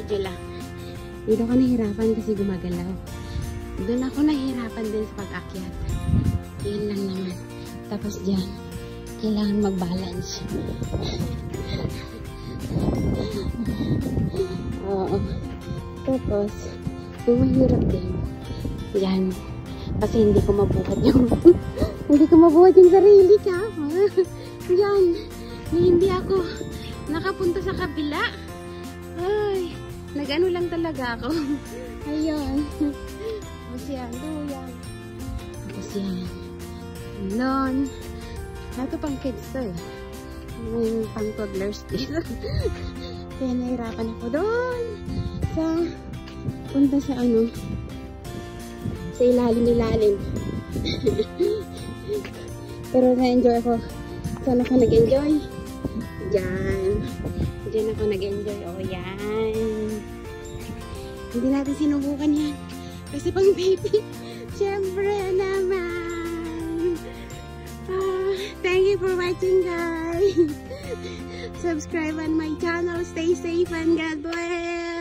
medyo lang. Dito ako nahirapan kasi gumagalaw. Doon ako nahirapan din sa pag-akyat. Yan lang naman. Tapos dyan, kailangan mag-balance. Oo. Tapos, yung mahirap din. Yan. Kasi hindi ko mabuhat yung hindi ko mabuhat yung sarili ka. Yan. Hindi ako nakapunta sa kabila. Ay, nag-ano lang talaga ako. Ayun. Tapos yan. Yan. Tapos yan. Doon. Ito pang kids to eh. May pang toddlers dito. Kaya nahirapan ako doon. Punta sa ano. Sa ilalim. Pero na-enjoy ako. Saan ako nag-enjoy? Diyan ako nag-enjoy. Oh, yan. Hindi natin sinubukan yan. Kasi pang baby. Siyempre naman. Thank you for watching, guys. Subscribe on my channel. Stay safe and God bless.